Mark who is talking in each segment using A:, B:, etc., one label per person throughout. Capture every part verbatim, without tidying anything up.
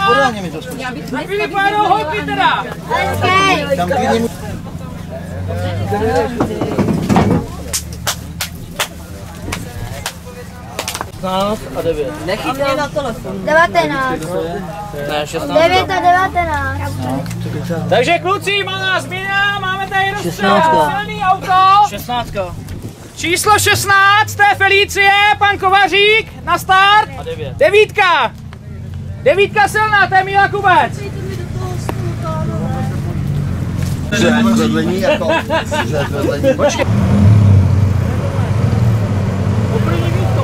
A: pořádně mi to skočí.
B: Filipa, jedou houby teda.
A: Tam klidně mu... šestnáct a devět.
C: Nechytně na telefon.
D: devatenáct.
A: Ne, šestnáct.
D: devět a devatenáct.
B: Takže kluci, malá změna, máme tady
A: šestnáctka.
B: silný auto.
A: šestnáctka.
B: Číslo šestnáct, to je Felicie, pan Kovařík, na start.
A: A devět.
B: Devítka. Devítka silná, to je Míla Kubec.
A: Že vedlení jako... Že vedlení. Počkej.
B: Úplný místo.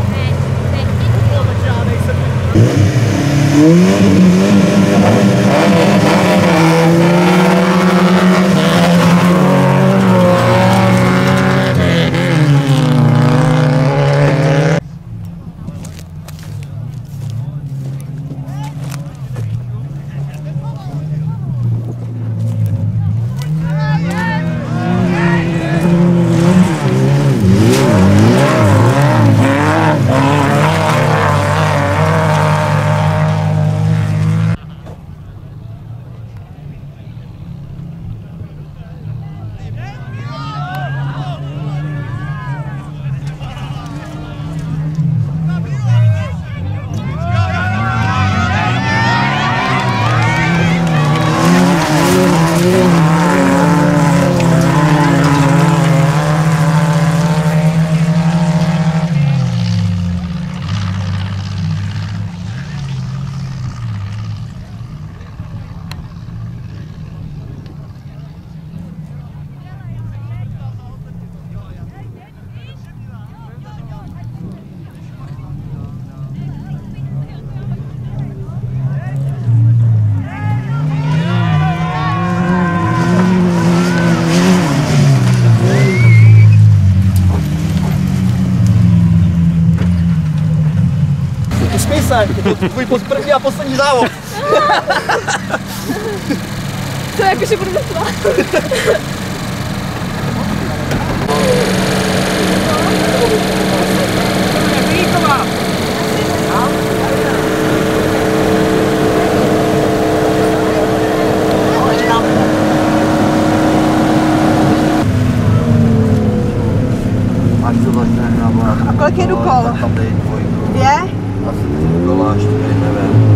A: Usmí se, je to tvůj první a poslední závod.
D: To je jako, že budu docela.
C: A kolik jedu kol? Dvě?
A: Kola, čtyři, nevím.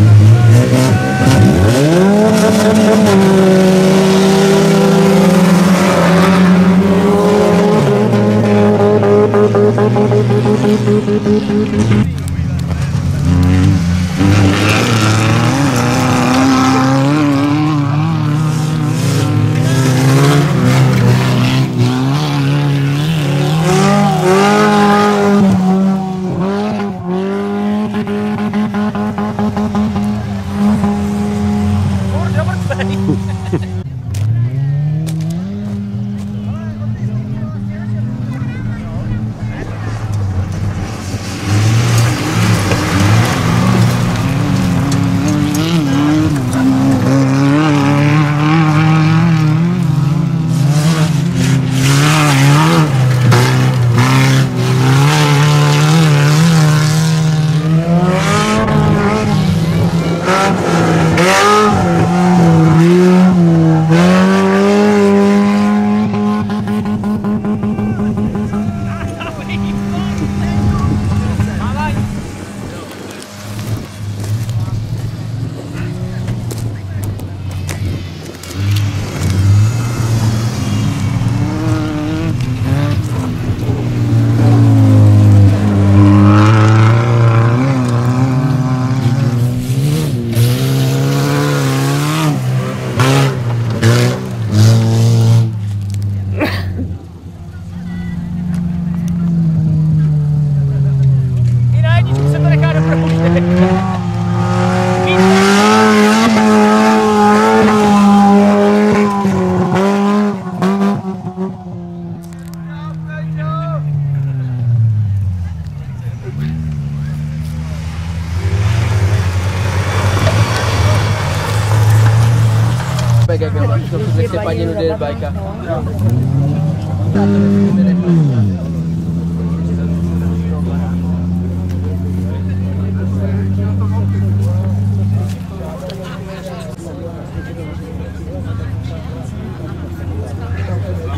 C: Jak se paní nudí bajka.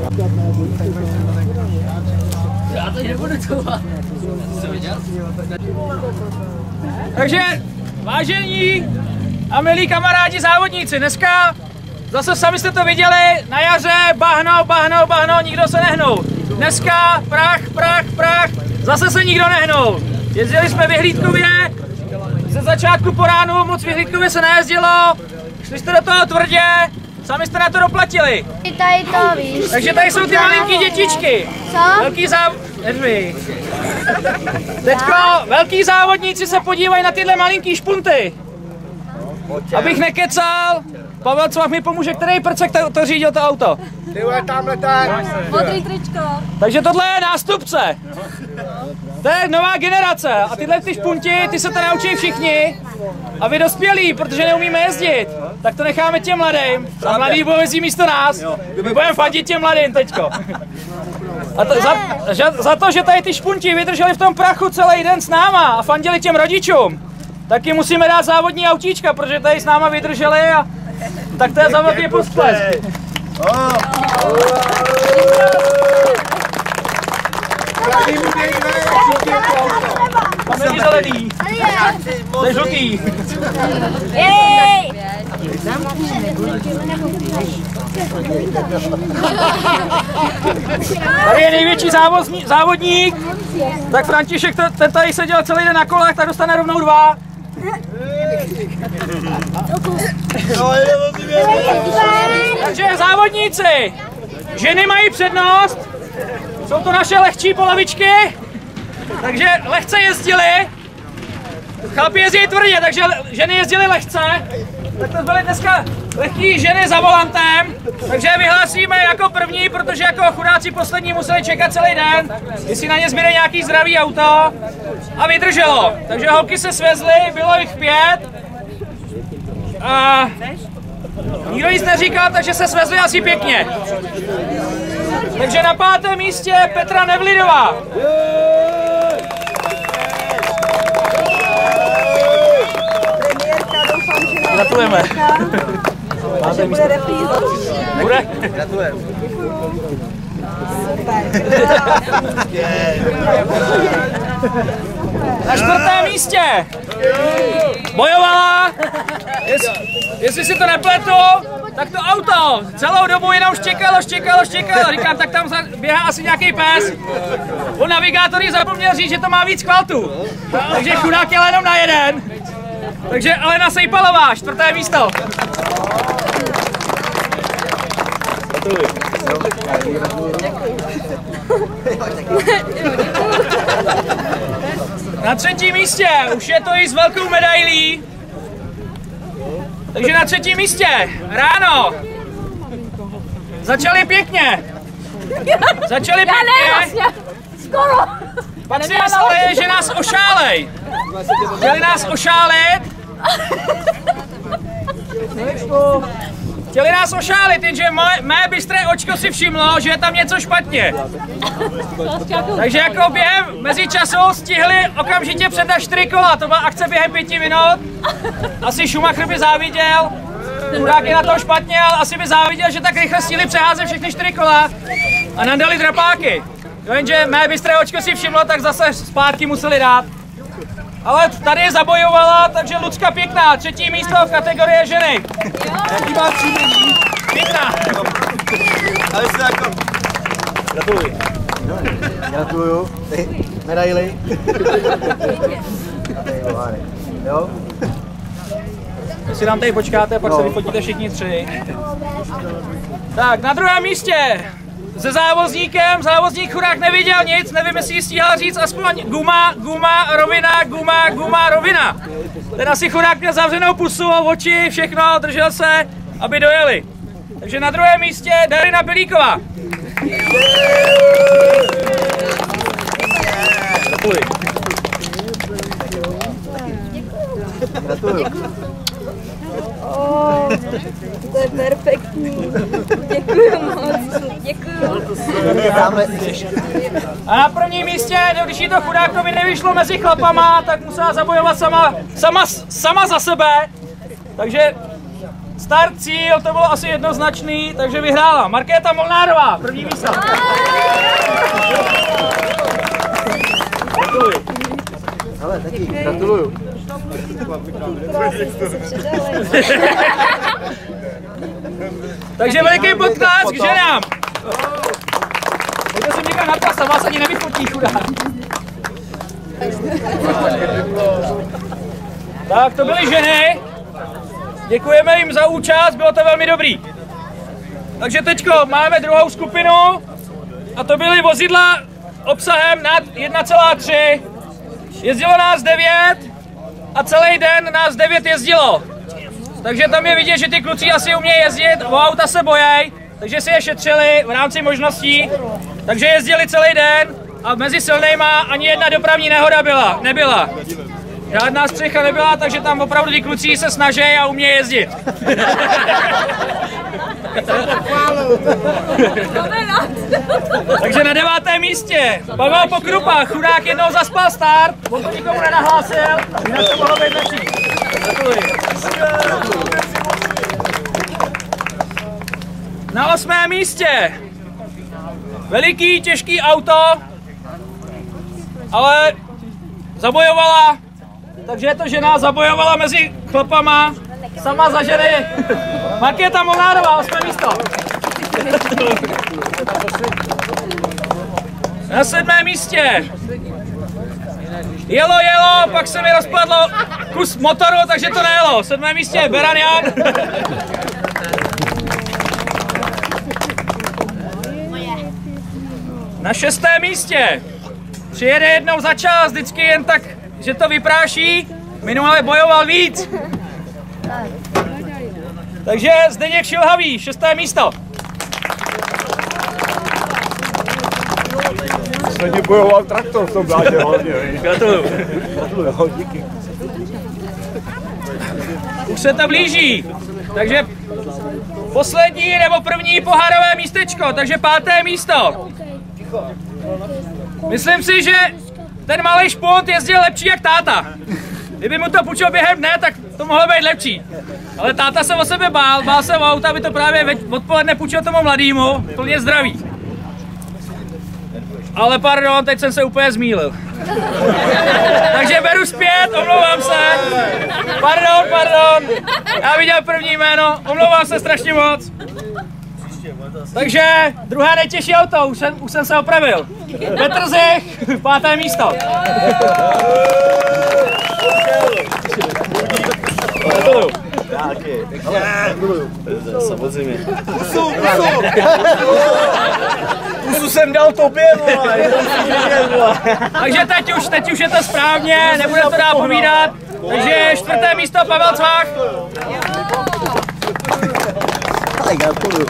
C: Já to nebudu tohle.
B: Takže, vážení a milí kamarádi závodníci, dneska zase sami jste to viděli, na jaře bahno, bahno, bahno, nikdo se nehnul. Dneska prach, prach, prach, zase se nikdo nehnul. Jezdili jsme vyhlídkově, ze začátku po ránu moc vyhlídkově se nejezdilo, šli jste do toho tvrdě, sami jste na to doplatili.
D: Tady to víš.
B: Takže tady jsou ty malinký dětičky.
D: Co?
B: Velký záv... Nedví. Teďko velký závodníci se podívají na tyhle malinký špunty. Abych nekecal, Pavel Cvach mi pomůže, který prcek to, to řídil to auto.
A: Tyhle, tamhle tak.
C: Modrý tričko.
B: Takže tohle je nástupce. To je nová generace a tyhle ty špunti, ty se to naučí všichni. A vy dospělí, protože neumíme jezdit, tak to necháme těm mladým. A mladý budou jezdit místo nás. My budeme fandit těm mladým teďko. A to, za, že, za to, že tady ty špunti vydrželi v tom prachu celý den s náma a fandili těm rodičům, taky musíme dát závodní autíčka, protože tady s náma vydrželi a tak to je za velký postlesk. Tam není zelený, to je žlutý.
D: Jej!
B: Tady je největší závozní, závodník, tak František, ten tady seděl celý den na kolech, tak dostane rovnou dva. Takže závodníci, ženy mají přednost, jsou to naše lehčí polovičky, takže lehce jezdili, chlapi jezdí tvrdě, takže ženy jezdily lehce, tak to byly dneska lehký ženy za volantem, takže vyhlásíme jako první, protože jako chudáci poslední museli čekat celý den, jestli na ně zbyde nějaký zdravý auto a vydrželo. Takže holky se svezly, bylo jich pět a nikdo nic neříkal, takže se svezli asi pěkně. Takže na pátém místě Petra Nevlidová. Gratulujeme.
C: Že bude repríza.
B: Bude?
A: Gratulujeme.
B: Na čtvrtém místě bojovala, jest, jestli si to nepletu, tak to auto celou dobu jenom štěkalo, štěkalo, štěkalo. Říkám, tak tam běhá asi nějaký pes. On navigátor jí zapomněl říct, že to má víc kvaltů. Takže chudák jel jenom na jeden. Takže Alena Sejpalová, čtvrté místo. Na třetím místě, už je to i s velkou medailí. Takže na třetím místě, ráno. Začali pěkně. Začali pěkně.
D: Skoro.
B: Pak si mysleli, že nás ošálej. Chtěli nás ošálit. Chtěli nás ošálit, jenže moje, mé bystré očko si všimlo, že je tam něco špatně. Takže jako během mezi času stihli okamžitě předat čtyři kola, to byla akce během pěti minut. Asi Schumacher by záviděl, chudák je na tom špatně, ale asi by záviděl, že tak rychle stihli přeházet všechny čtyři kola a nadali drapáky. Jo, jenže mé bystré očko si všimlo, tak zase zpátky museli dát. Ale tady je zabojovala, takže Lucka pěkná, třetí místo v kategorii ženy. Jaký má příjmení? Pěkná.
A: Ale se jako... Gratuluji. Gratuluju. Medaily. Jo?
B: Jestli nám tady počkáte, pak se vyfotíte všichni tři. Tak, na druhém místě se závozníkem, závozník chudák neviděl nic, nevím, jestli ji stíhal říct aspoň guma, guma, rovina, guma, guma, rovina. Ten asi chudák měl zavřenou pusu, oči, všechno, držel se, aby dojeli. Takže na druhém místě Darina Pilíková. Gratuluji.
A: Gratuluju.
C: Oh, to je perfektní. Děkuji moc. Děkuji.
B: A na prvním místě, když jí to chudákovi nevyšlo mezi chlapama, tak musela zabojovat sama, sama, sama za sebe. Takže start, cíl, to bylo asi jednoznačný, takže vyhrála Markéta Molnárová, první místo. Gratuluji.
A: Ale taky, gratuluju.
B: Takže veliký potlesk k ženám. Pojďte si někam na pas, a vás ani nevyfotí, chudák. Tak to byly ženy. Děkujeme jim za účast, bylo to velmi dobrý. Takže teďko máme druhou skupinu a to byly vozidla obsahem nad jedna celá tři. Jezdilo nás devět a celý den nás devět jezdilo. Takže tam je vidět, že ty kluci asi umějí jezdit, o auta se bojejí, takže si je šetřili v rámci možností. Takže jezdili celý den a mezi silnejma ani jedna dopravní nehoda byla, nebyla. Žádná střecha nebyla, takže tam opravdu ty kluci se snaží a umějí jezdit. Takže na devátém místě Pavel Pokrupa, chudák jednou zaspal start, on to nikomu nenahlásil, jinak to mohlo být lepší. Gratuluji. Na osmém místě veliký, těžký auto, ale zabojovala, takže je to žena, zabojovala mezi chlapama, sama za ženy. Markéta Molnárová, osmé místo. Na sedmém místě jelo, jelo, pak se mi rozpadlo kus motoru, takže to nejelo. Sedmé místě Beran Jan. Na šestém místě přijede jednou za čas, vždycky jen tak, že to vypráší. Minule bojoval víc. Takže Zdeněk Šilhavý, šesté místo.
E: Posledně bojoval traktor v tom bládě hodně.
B: Gratuluju.
E: Gratuluju, díky.
B: Už se to blíží. Takže poslední nebo první pohárové místečko, takže páté místo. Myslím si, že ten malý špunt jezdil lepší jak táta. Kdyby mu to půjčil během dne, tak to mohlo být lepší. Ale táta se o sebe bál, bál se o auta, aby to právě odpoledne půjčil tomu mladýmu, plně zdravý. Ale pardon, teď jsem se úplně zmýlil. Takže beru zpět, omlouvám se. Pardon, pardon. Já viděl první jméno, omlouvám se strašně moc. Takže druhé nejtěžší auto, už jsem, už jsem se opravil. Petr Zich, páté místo. Gratuluju.
A: Samozřejmě. Pusu, pusu. Pusu jsem dal tobě, vole.
B: Takže teď už, teď už je to správně, nebude to dál povídat. Takže čtvrté místo Pavel Cvák.
A: Gratuluju.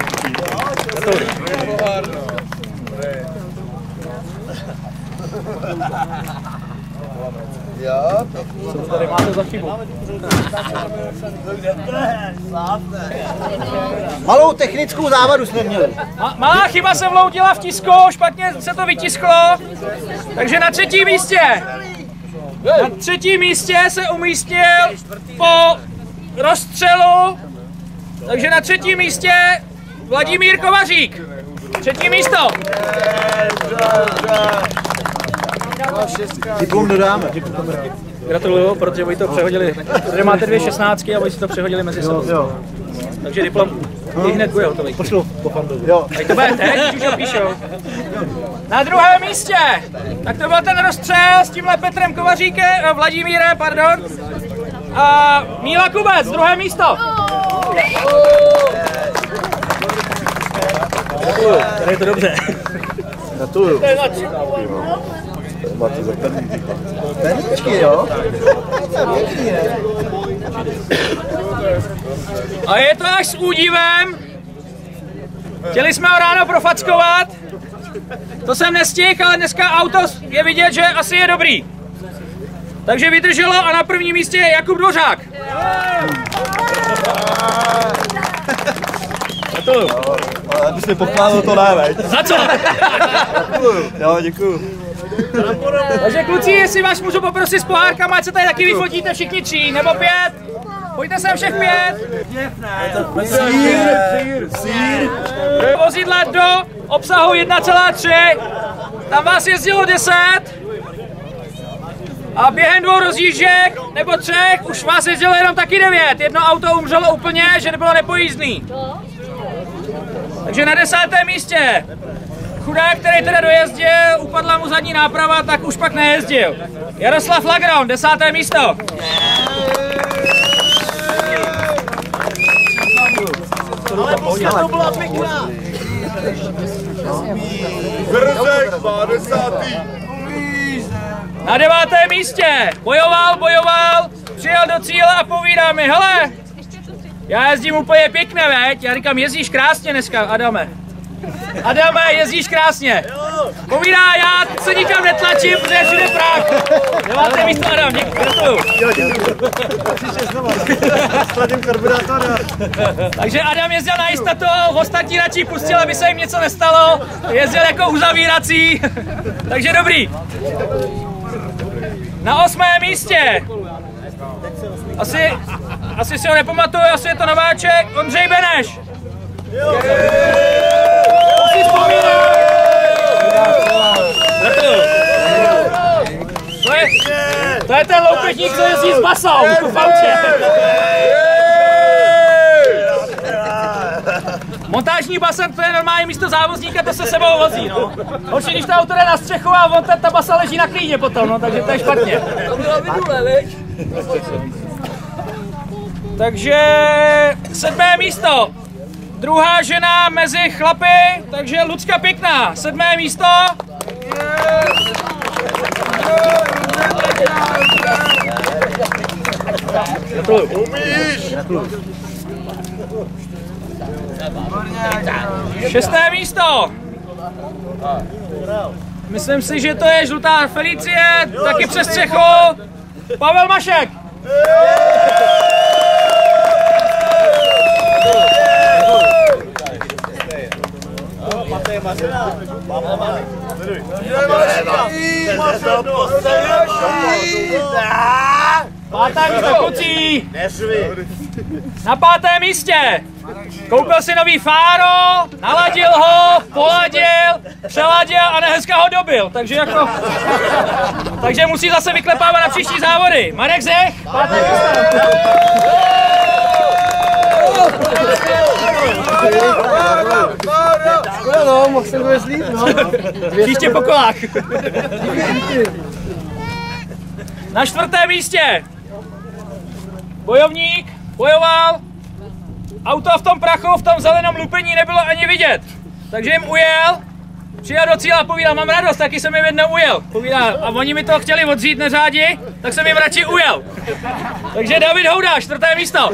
A: Jo,
B: co tady máte za chybu?
A: Malou technickou závadu jsme měli.
B: Ma malá chyba se vloudila v tisku, špatně se to vytisklo. Takže na třetím místě. Na třetím místě se umístil po rozstřelu. Takže na třetím místě Vladimír Kovařík. Třetí místo.
A: Diplom dodáme.
B: Gratuluju, protože vy to přehodili, protože máte dvě šestnáctky a vy si to přehodili mezi sebou. Takže diplom i hned bude hotový.
A: Pošlu po fandovi. Jo.
B: Tak to bude teď, už ho píšou. Na druhém místě, tak to byl ten rozstřel s tímhle Petrem Kovaříkem, Vladimírem, pardon. A Míla Kubec, druhé místo. Gratuluju, tady je to dobře.
A: Gratuluju.
E: Máte za perníky.
A: Perníčky, jo?
B: A je to až s údivem. Chtěli jsme ho ráno profackovat. To jsem nestihl, ale dneska auto je vidět, že asi je dobrý. Takže vydrželo a na prvním místě je Jakub Dvořák. Gratuluju.
A: Ale aby se pochválil, to ne, veď.
B: Za co?
A: Jo, děkuju.
B: Takže kluci, jestli vás můžu poprosit s pohárkama, ať se tady taky vyfotíte všichni tři, nebo pět. pojďte sem všech pět.
A: Sír, sír.
B: Vozidla do obsahu jedna celá tři. Tam vás jezdilo deset. A během dvou rozjížděk, nebo třech, už vás jezdilo jenom taky devět. Jedno auto umřelo úplně, že nebylo nepojízdný. Takže na desátém místě. Chudák, který teda dojezdil, upadla mu zadní náprava, tak už pak nejezdil. Jaroslav Lagron, desáté místo.
A: Ale boska to byla pěkná.
E: Brzek, dvacátý.
B: Na devátém místě. Bojoval, bojoval, přijel do cíle a povídá mi, hele, já jezdím úplně pěkně, veď? Já říkám, jezdíš krásně dneska, Adame. Adame, jezdíš krásně. Povídá, já se nikam netlačím, protože je všude prach. Deváté místo, Adam, děkuji, gratuluju. Takže Adam jezdil na jistotu, ostatní radši pustil, aby se jim něco nestalo. Jezdil jako uzavírací, takže dobrý. Na osmém místě. Asi, asi si ho nepamatuju, asi je to nováček, Ondřej Beneš. Si vzpomínám. To je, to je ten loupečník, co jezdí s basou v autě. Montážní basen, to je normální místo závozníka, to se sebou vozí, no. Horší, když to auto jde na střechu a on ta basa leží na klíně potom, no, takže to je špatně. Takže sedmé místo. Druhá žena mezi chlapy, takže Lucka Pěkná, sedmé místo. Šesté místo. Myslím si, že to je žlutá Felicie, taky přes střechu. Pavel Mašek. Pátá místo, kluci. Na pátém místě. Koupil si nový fáro, naladil ho, poladil, přeladil a dneska ho dobil. Takže jako... Takže musí zase vyklepávat na příští závody. Marek Zech, páté místo.
A: Škoda no, mohl jsem to líp, no.
B: Příště po kolách. Na čtvrtém místě. Bojovník, bojoval. Auto v tom prachu, v tom zeleném lupení nebylo ani vidět. Takže jim ujel, přijel do cíle a povídal, mám radost, taky jsem jim jednou ujel. Povídal, a oni mi to chtěli odřít neřádi, tak jsem jim radši ujel. Takže David Houda, čtvrté místo.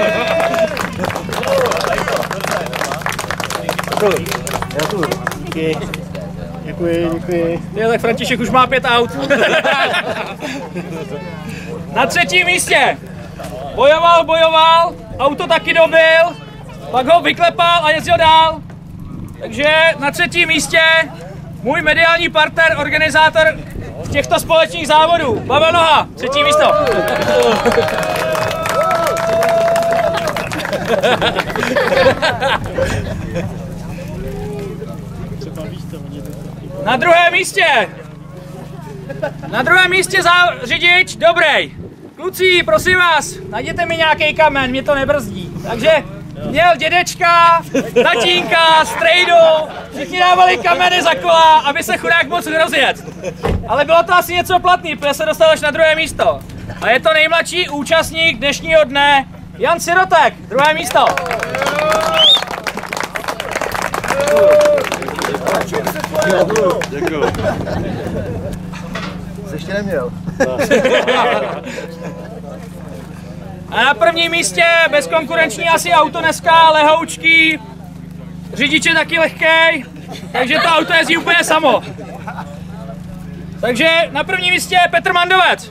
A: Děkuji, děkuji, děkuji.
B: Je, tak František už má pět aut. Na třetím místě. Bojoval, bojoval, auto taky dobil, pak ho vyklepal a jezdil dál. Takže na třetím místě můj mediální partner, organizátor těchto společných závodů, Pavel Noha, třetí místo. Na druhém místě. Na druhém místě za řidič, dobrý. Kluci, prosím vás, najděte mi nějaký kamen, mě to nebrzdí. Takže měl dědečka, tatínka, strejdu, všichni dávali kameny za kola, aby se chudák moc rozjet. Ale bylo to asi něco platný, protože se dostal až na druhé místo. A je to nejmladší účastník dnešního dne, Jan Sirotek, druhé místo.
E: Děkuji.
A: Jsi ještě neměl.
B: A na prvním místě bezkonkurenční asi auto dneska, lehoučký, řidič je taky lehkej, takže to auto jezdí úplně samo. Takže na prvním místě Petr Mandovec.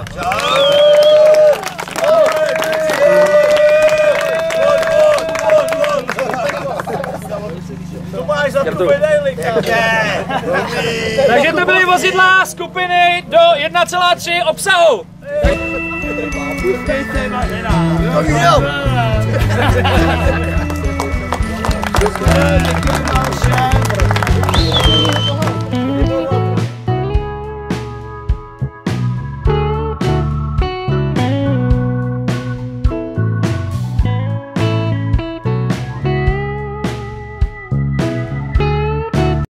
B: Takže to byly vozidla skupiny do jedna celá tři obsahu.
A: Děkujeme všem.